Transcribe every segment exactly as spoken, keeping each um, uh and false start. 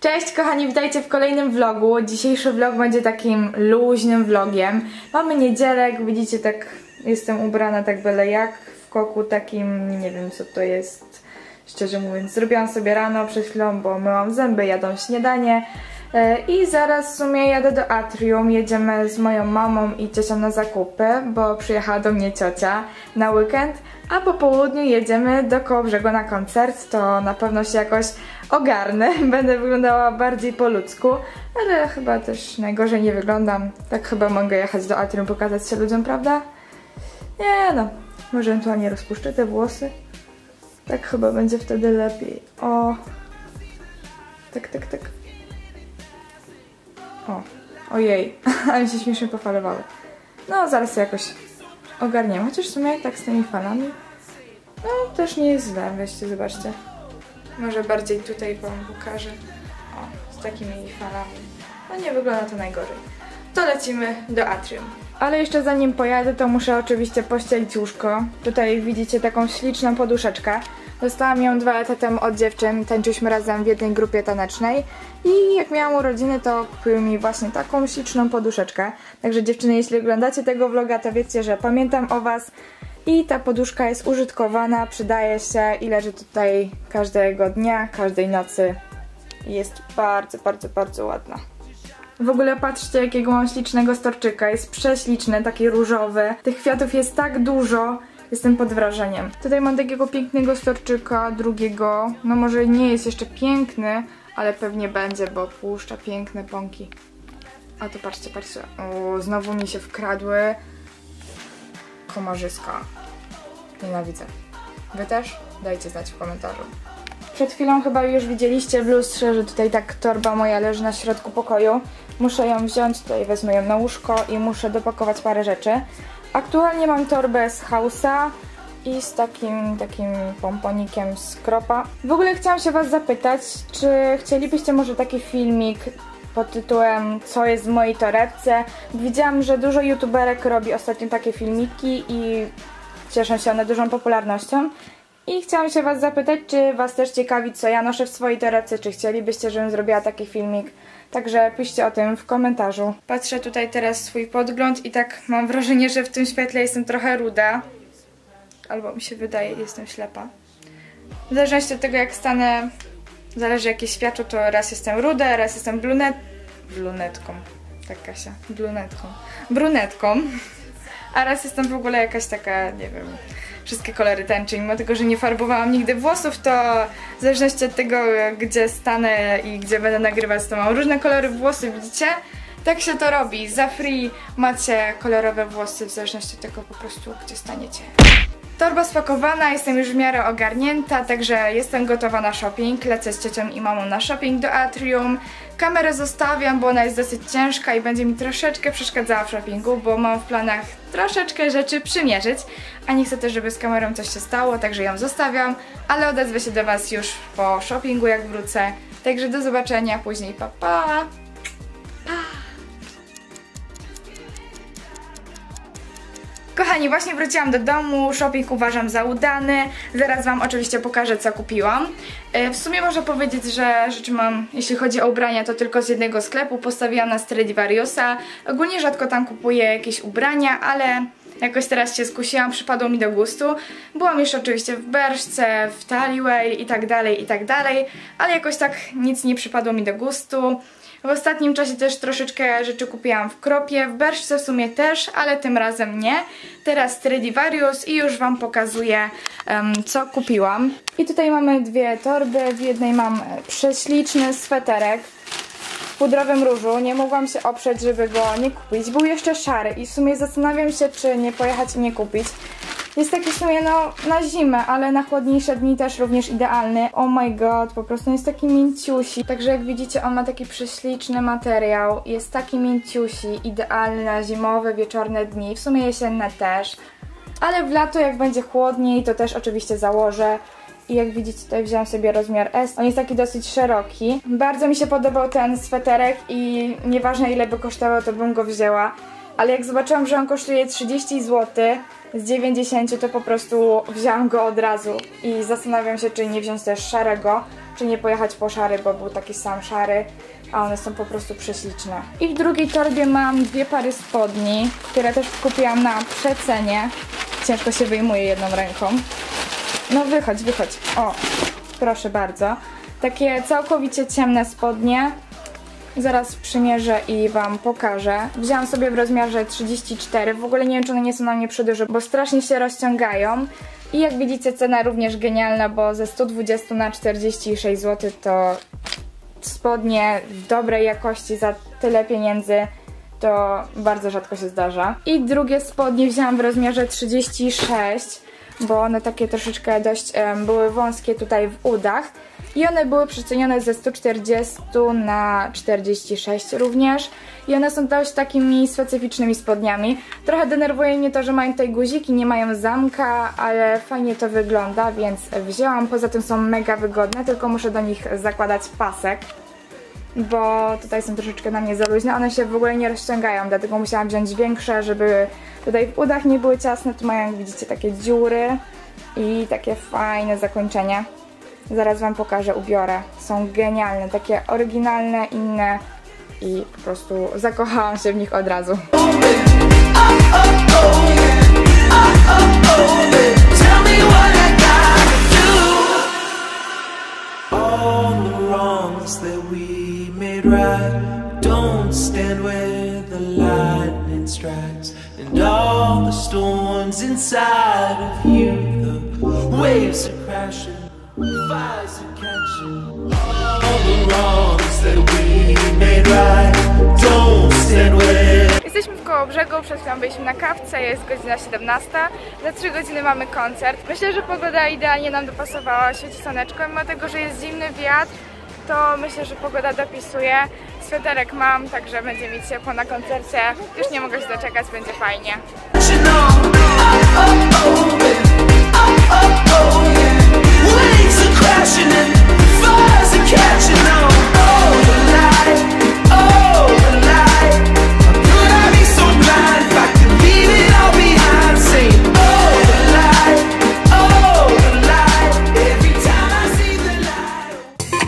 Cześć kochani, witajcie w kolejnym vlogu. Dzisiejszy vlog będzie takim luźnym vlogiem. Mamy niedzielę, jak widzicie, tak jestem ubrana tak byle jak, w koku takim, nie wiem co to jest, szczerze mówiąc. Zrobiłam sobie rano przed chwilą, bo myłam zęby, jadą śniadanie i zaraz w sumie jadę do Atrium. Jedziemy z moją mamą i ciocią na zakupy, bo przyjechała do mnie ciocia na weekend, a po południu jedziemy do Kołobrzegu na koncert. To na pewno się jakoś ogarnę, będę wyglądała bardziej po ludzku, ale chyba też najgorzej nie wyglądam. Tak chyba mogę jechać do Atrium, pokazać się ludziom, prawda? Nie no, może ewentualnie rozpuszczę te włosy. Tak chyba będzie wtedy lepiej. O, tak, tak, tak. O, ojej, ale się śmiesznie pofalowały. No, zaraz to jakoś ogarniemy, chociaż w sumie tak z tymi falami, no też nie jest źle, weźcie, zobaczcie. Może bardziej tutaj wam pokażę. O, z takimi falami. No nie wygląda to najgorzej. To lecimy do Atrium. Ale jeszcze zanim pojadę, to muszę oczywiście pościelić łóżko. Tutaj widzicie taką śliczną poduszeczkę. Dostałam ją dwa lata temu od dziewczyn. Tańczyliśmy razem w jednej grupie tanecznej. I jak miałam urodziny, to kupiły mi właśnie taką śliczną poduszeczkę. Także dziewczyny, jeśli oglądacie tego vloga, to wiecie, że pamiętam o was. I ta poduszka jest użytkowana, przydaje się i leży tutaj każdego dnia, każdej nocy. Jest bardzo, bardzo, bardzo ładna. W ogóle patrzcie, jakiego mam ślicznego storczyka. Jest prześliczny, taki różowy. Tych kwiatów jest tak dużo. Jestem pod wrażeniem. Tutaj mam takiego pięknego storczyka, drugiego. No może nie jest jeszcze piękny, ale pewnie będzie, bo puszcza piękne pąki. A to patrzcie, patrzcie. O, znowu mi się wkradły komarzyska. Nienawidzę. Wy też? Dajcie znać w komentarzu. Przed chwilą chyba już widzieliście w lustrze, że tutaj tak torba moja leży na środku pokoju. Muszę ją wziąć, tutaj wezmę ją na łóżko i muszę dopakować parę rzeczy. Aktualnie mam torbę z Hausa i z takim, takim pomponikiem z Kropa. W ogóle chciałam się was zapytać, czy chcielibyście może taki filmik pod tytułem Co jest w mojej torebce? Widziałam, że dużo youtuberek robi ostatnio takie filmiki i cieszą się one dużą popularnością. I chciałam się was zapytać, czy was też ciekawi, co ja noszę w swojej torebce, czy chcielibyście, żebym zrobiła taki filmik. Także piszcie o tym w komentarzu. Patrzę tutaj teraz swój podgląd i tak mam wrażenie, że w tym świetle jestem trochę ruda. Albo mi się wydaje, jestem ślepa. W zależności od tego, jak stanę, zależy jakie światło, to raz jestem ruda, raz jestem brunet... brunetką. Tak, Kasia, brunetką. Brunetką. A raz jestem w ogóle jakaś taka, nie wiem, wszystkie kolory tęczy. Mimo tego, że nie farbowałam nigdy włosów, to w zależności od tego, gdzie stanę i gdzie będę nagrywać, to mam różne kolory włosy, widzicie? Tak się to robi. Za free macie kolorowe włosy w zależności od tego po prostu, gdzie staniecie. Torba spakowana, jestem już w miarę ogarnięta, także jestem gotowa na shopping. Lecę z ciocią i mamą na shopping do Atrium. Kamerę zostawiam, bo ona jest dosyć ciężka i będzie mi troszeczkę przeszkadzała w shoppingu, bo mam w planach troszeczkę rzeczy przymierzyć, a nie chcę też, żeby z kamerą coś się stało, także ją zostawiam, ale odezwę się do was już po shoppingu, jak wrócę. Także do zobaczenia później, pa pa! Kochani, właśnie wróciłam do domu, shopping uważam za udany, zaraz wam oczywiście pokażę, co kupiłam. W sumie można powiedzieć, że rzeczy mam, jeśli chodzi o ubrania, to tylko z jednego sklepu, postawiłam na Stradivariusa. Ogólnie rzadko tam kupuję jakieś ubrania, ale jakoś teraz się skusiłam, przypadło mi do gustu. Byłam jeszcze oczywiście w Berszce, w Taliway i tak dalej, i tak dalej, ale jakoś tak nic nie przypadło mi do gustu. W ostatnim czasie też troszeczkę rzeczy kupiłam w Kropie, w Berszce w sumie też, ale tym razem nie. Teraz Stradivarius i już wam pokazuję, um, co kupiłam. I tutaj mamy dwie torby, w jednej mam prześliczny sweterek w pudrowym różu. Nie mogłam się oprzeć, żeby go nie kupić. Był jeszcze szary i w sumie zastanawiam się, czy nie pojechać i nie kupić. Jest taki w sumie no na zimę, ale na chłodniejsze dni też również idealny. Oh my god, po prostu jest taki mięciusi. Także jak widzicie, on ma taki prześliczny materiał. Jest taki mięciusi, idealny na zimowe, wieczorne dni. W sumie jesienne też. Ale w lato, jak będzie chłodniej, to też oczywiście założę. I jak widzicie, tutaj wziąłam sobie rozmiar S. On jest taki dosyć szeroki. Bardzo mi się podobał ten sweterek i nieważne ile by kosztował, to bym go wzięła. Ale jak zobaczyłam, że on kosztuje trzydzieści złotych z dziewięćdziesięciu, to po prostu wzięłam go od razu. I zastanawiam się, czy nie wziąć też szarego. czy nie pojechać po szary, bo był taki sam szary, a one są po prostu prześliczne. I w drugiej torbie mam dwie pary spodni, które też kupiłam na przecenie. Ciężko się wyjmuje jedną ręką. No wychodź, wychodź. O, proszę bardzo. Takie całkowicie ciemne spodnie. Zaraz przymierzę i wam pokażę. Wzięłam sobie w rozmiarze trzydzieści cztery. W ogóle nie wiem, czy one nie są na mnie przyduże, bo strasznie się rozciągają. I jak widzicie, cena również genialna, bo ze stu dwudziestu na czterdzieści sześć złotych to spodnie w dobrej jakości za tyle pieniędzy to bardzo rzadko się zdarza. I drugie spodnie wzięłam w rozmiarze trzydzieści sześć, bo one takie troszeczkę dość um, były wąskie tutaj w udach. I one były przecenione ze stu czterdziestu na czterdzieści sześć również. I one są dość takimi specyficznymi spodniami. Trochę denerwuje mnie to, że mają tutaj guziki, nie mają zamka, ale fajnie to wygląda, więc wzięłam. Poza tym są mega wygodne, tylko muszę do nich zakładać pasek, bo tutaj są troszeczkę na mnie za luźne. One się w ogóle nie rozciągają, dlatego musiałam wziąć większe, żeby tutaj w udach nie były ciasne. Tu mają, jak widzicie, takie dziury i takie fajne zakończenie. Zaraz wam pokażę, ubiorę. Są genialne, takie oryginalne, inne i po prostu zakochałam się w nich od razu. Fires are catching all the wrongs that we made right. Don't stand with. Jesteśmy w Kołobrzegu, przed chwilą byliśmy na kawce, jest godzina siedemnasta. Za trzy godziny mamy koncert. Myślę, że pogoda idealnie nam dopasowała, świeci słoneczko. Mimo tego, że jest zimny wiatr, to myślę, że pogoda dopisuje. Sweterek mam, także będzie mi ciepło na koncercie. Już nie mogę się doczekać, będzie fajnie. Crashing and fires are catching on. Oh, the light, oh, the light. How could I be so blind if I could leave it all behind? Saying, oh, the light, oh, the light. Every time I see the light.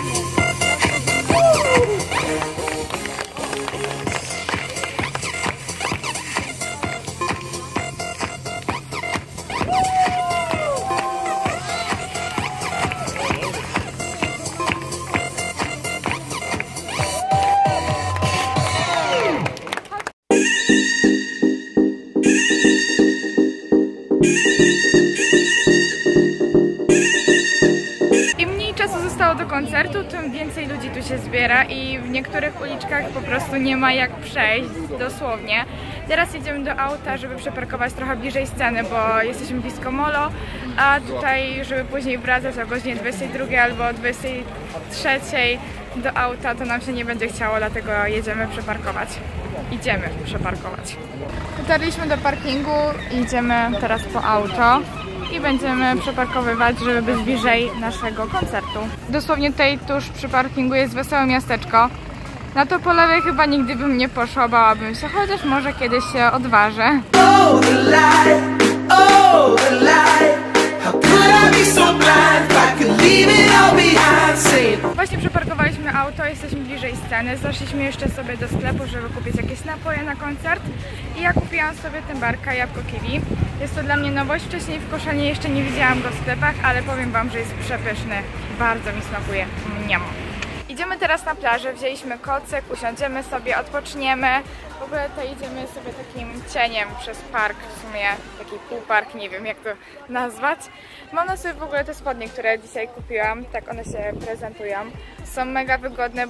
Do koncertu, tym więcej ludzi tu się zbiera i w niektórych uliczkach po prostu nie ma jak przejść, dosłownie. Teraz jedziemy do auta, żeby przeparkować trochę bliżej sceny, bo jesteśmy blisko molo, a tutaj, żeby później wracać o godzinie dwudziestej drugiej albo o dwudziestej trzeciej do auta, to nam się nie będzie chciało, dlatego jedziemy przeparkować. Idziemy przeparkować. Dotarliśmy do parkingu i idziemy teraz po auto. I będziemy przeparkowywać, żeby być bliżej naszego koncertu. Dosłownie tutaj tuż przy parkingu jest wesołe miasteczko. Na to po lewej chyba nigdy bym nie poszła, bałabym się, chociaż może kiedyś się odważę. Oh, the light, oh, the light. How could I be so blind if I could leave it all behind? Saying. Właśnie przeparkowaliśmy auto, jesteśmy bliżej sceny. Zaszliśmy jeszcze sobie do sklepu, żeby kupić jakieś napoje na koncert. I ja kupiłam sobie tębarka jabłko kiwi. Jest to dla mnie nowość. Wcześniej w Koszalinie jeszcze nie widziałam go w sklepach, ale powiem wam, że jest przepyszny. Bardzo mi smakuje. Mniam. Idziemy teraz na plażę, wzięliśmy kocyk, usiądziemy sobie, odpoczniemy. W ogóle to idziemy sobie takim cieniem przez park, w sumie taki półpark, nie wiem jak to nazwać. Mam na sobie w ogóle te spodnie, które dzisiaj kupiłam, tak one się prezentują. Są mega wygodne.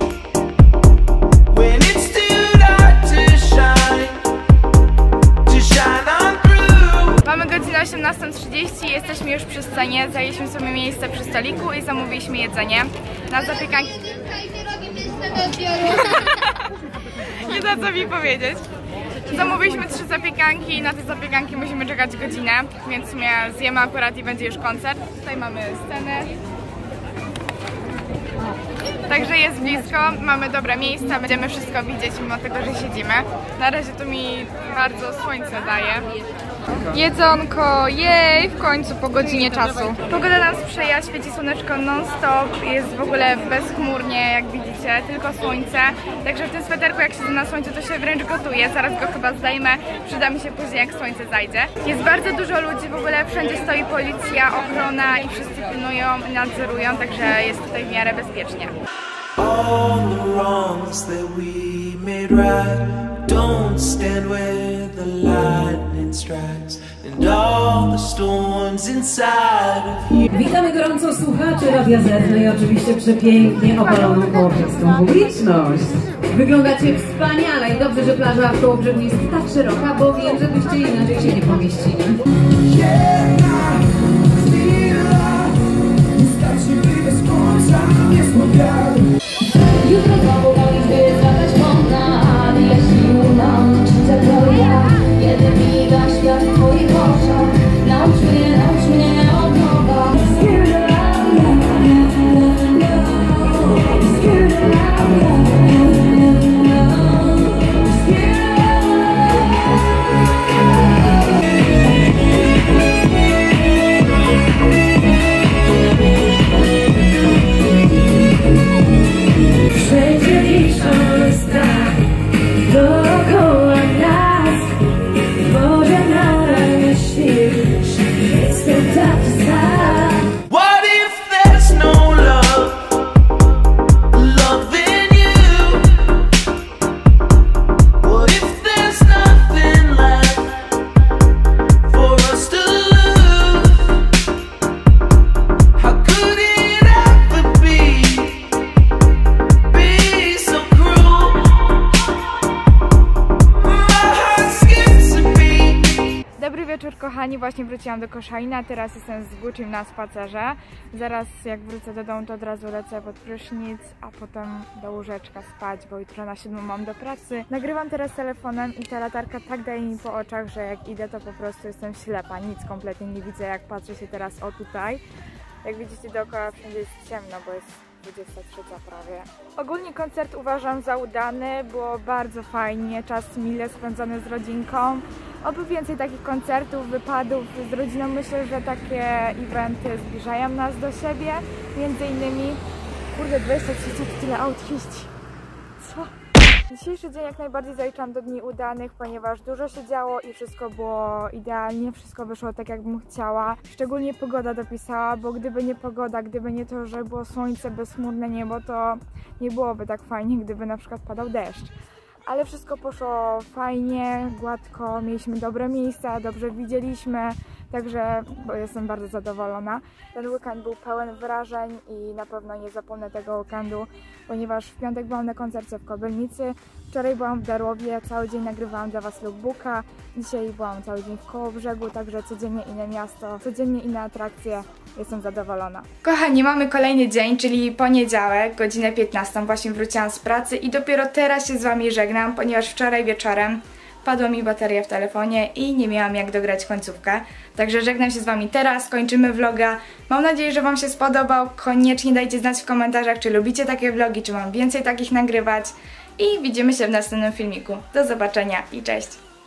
When it's too dark to shine, to shine on through. Mamy godzinę osiemnastą trzydzieści, jesteśmy już przy scenie, zajęliśmy sobie miejsce przy stoliku i zamówiliśmy jedzenie na zapiekanki. Nie da co mi powiedzieć. Zamówiliśmy trzy zapiekanki i na te zapiekanki musimy czekać godzinę, więc w sumie zjemy akurat i będzie już koncert. Tutaj mamy scenę. Także jest blisko, mamy dobre miejsca, będziemy wszystko widzieć mimo tego, że siedzimy. Na razie to mi bardzo słońce daje. Jedzonko, jej, w końcu po godzinie czasu. Pogoda nam sprzyja, świeci słoneczko non-stop, jest w ogóle bezchmurnie, jak widzicie, tylko słońce. Także w tym sweterku, jak siedzę na słońcu, to się wręcz gotuje. Zaraz go chyba zdejmę, przyda mi się później, jak słońce zajdzie. Jest bardzo dużo ludzi, w ogóle wszędzie stoi policja, ochrona i wszyscy pilnują i nadzorują, także jest tutaj w miarę bezpiecznie. All the wrongs that we made right, don't stand where the lightning strikes, and all the storms inside of you. Witamy gorąco słuchaczy Radia Z, no i oczywiście przepięknie opaloną kołobrzeską publiczność. Wyglądacie wspaniale i dobrze, że plaża w Kołobrzegu jest tak szeroka, bo wiem, że byście inaczej się nie pomieścili. Jutro znowu wolisz wyzwać ponad, ile sił nauczyć to ja. Kiedy miga świat w twoich oczach, naucz mnie, naucz mnie od nowa. Kochani, właśnie wróciłam do Koszalina, teraz jestem z Gucim na spacerze. Zaraz jak wrócę do domu, to od razu lecę pod prysznic, a potem do łóżeczka spać, bo jutro na siódmą mam do pracy. Nagrywam teraz telefonem i ta latarka tak daje mi po oczach, że jak idę, to po prostu jestem ślepa, nic kompletnie nie widzę, jak patrzę się teraz o tutaj. Jak widzicie, dookoła wszędzie jest ciemno, bo jest dwudziesta trzecia prawie. Ogólnie koncert uważam za udany, było bardzo fajnie, czas mile spędzony z rodzinką. Oby więcej takich koncertów, wypadów z rodziną. Myślę, że takie eventy zbliżają nas do siebie. Między innymi, kurde, dwadzieścia trzecia to tyle aut jeździ. Co? Dzisiejszy dzień jak najbardziej zaliczam do dni udanych, ponieważ dużo się działo i wszystko było idealnie, wszystko wyszło tak, jakbym chciała. Szczególnie pogoda dopisała, bo gdyby nie pogoda, gdyby nie to, że było słońce, bezchmurne niebo, to nie byłoby tak fajnie, gdyby na przykład padał deszcz. Ale wszystko poszło fajnie, gładko, mieliśmy dobre miejsca, dobrze widzieliśmy, także jestem bardzo zadowolona. Ten weekend był pełen wrażeń i na pewno nie zapomnę tego weekendu, ponieważ w piątek byłam na koncercie w Kobylnicy, wczoraj byłam w Darłowie, cały dzień nagrywałam dla Was lookbooka, dzisiaj byłam cały dzień w Kołobrzegu, także codziennie inne miasto, codziennie inne atrakcje, jestem zadowolona. Kochani, mamy kolejny dzień, czyli poniedziałek, godzinę piętnastą, właśnie wróciłam z pracy i dopiero teraz się z Wami żegnam, ponieważ wczoraj wieczorem padła mi bateria w telefonie i nie miałam jak dograć końcówkę. Także żegnam się z Wami teraz, kończymy vloga. Mam nadzieję, że Wam się spodobał. Koniecznie dajcie znać w komentarzach, czy lubicie takie vlogi, czy mam więcej takich nagrywać. I widzimy się w następnym filmiku. Do zobaczenia i cześć!